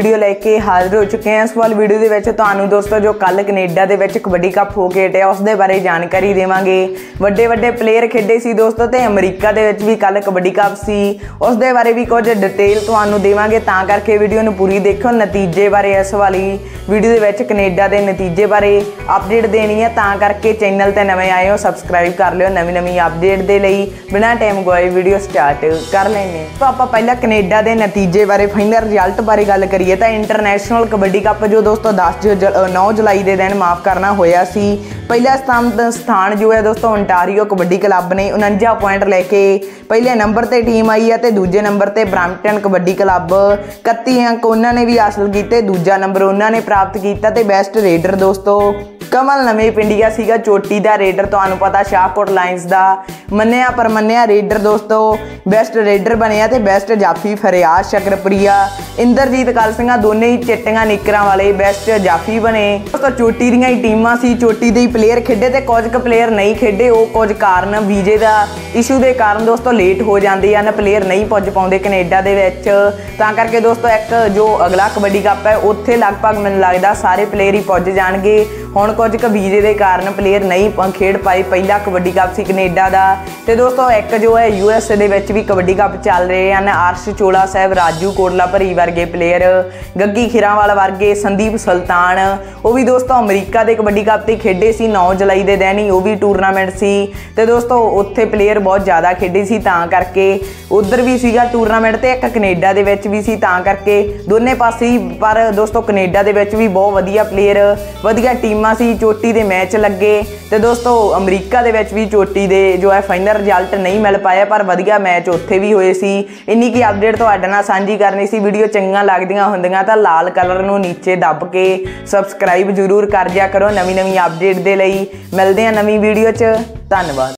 Video लैके हाजिर हो चुके हैं। इस वाली वीडियो के विच तुहानूं दोस्तों जो कल कनेडा दे विच कबड्डी कप हो के हटिया उसदे बारे जानकारी देवांगे। वड्डे वड्डे प्लेयर खेडे सी दोस्तों ते अमरीका दे विच भी कल कबड्डी कप सी, उसदे बारे भी कुछ डिटेल तुहानूं देवांगे, तां करके वीडियो नूं पूरी देखो। नतीजे बारे इस वाली वीडियो दे विच कनेडा दे नतीजे बारे अपडेट देनी है, तां करके चैनल ते नवें आए हो सबसक्राइब कर लिओ नवीं नवीं अपडेट दे लई। बिना टाइम गवाए वीडियो स्टार्ट कर लेंगे। तो आपां पहला कनेडा दे नतीजे बारे फाइनल रिजल्ट बारे गल करिए तो इंटरनेशनल कबड्डी कप जो दोस्तों 9 जुलाई के दिन माफ़ करना होया सी। पहला स्थान जो है दोस्तों ओंटारियो कबड्डी क्लब ने 49 पॉइंट लैके पहले नंबर पर टीम आई है, तो दूजे नंबर पर ब्रैम्पटन कबड्डी क्लब 31 अंक उन्होंने भी हासिल किए, दूजा नंबर उन्होंने प्राप्त किया। तो बेस्ट रेडर दोस्तों कमल नवें पिंडिया सीगा चोटी का रेडर, तुहानूं पता शाहकोट लाइन्स का मन्निया पर मन्निया रेडर दोस्तों बेस्ट रेडर बनिया। तो बेस्ट जाफी फरियाद शकरप्रिया इंद्रजीत कल सिंह दोनों ही चिट्टियां निकरां वाले बेस्ट जाफी बने। दोस्तों चोटी दी ही टीमां सी, चोटी दे प्लेयर खेडे तो कुछ प्लेयर नहीं खेडे, वो कुछ कारण वीजे का इशू के कारण दोस्तों लेट हो जाते हैं, प्लेयर नहीं पुज पाते कनेडा दे विच। तां करके दोस्तों एक जो अगला कबड्डी कप है उत्थे लगभग मैनूं लगदा सारे प्लेयर ही पुज जाणगे। हुण कुछ वीजे के कारण प्लेयर नहीं खेड पाए। पहला कबड्डी कप सी कनेडा का। तो दोस्तों एक जो है यूएसए दे विच भी कबड्डी कप चल रहे हैं। अर्श चोला साहब, राजू कोटला भरी वर्गे प्लेयर, गग्गी खिरावाल वर्गे, संदीप सुल्तान, वो भी दोस्तों अमरीका के कबड्डी कप से खेडे सी 9 जुलाई के दिन ही, वो भी टूरनामेंट सी। तो दोस्तों उत्थे प्लेयर बहुत ज़्यादा खेडे सी, तां करके उधर भी सीगा टूरनामेंट तो एक कनेडा दे विच भी सी, तां करके दोने पासे ही। पर दोस्तों कनेडा दे विच भी बहुत वधिया प्लेयर वधिया टीमां सी, चोटी दे मैच लगे। तो दोस्तों अमरीका दे विच भी चोटी दे जो है फाइनल रिजल्ट नहीं मिल पाया, पर वधिया मैच उत्थे भी होए सी। इन्नी की अपडेट तुहाडे नाल साझी करनी सी। वीडियो चंगा लगदियां हुंदियां तां लाल कलर नूं नीचे दब के सबसक्राइब जरूर कर दिया करो नवीं नवीं अपडेट दे लई। मिलदे हां नवीं वीडियो च, धन्नवाद।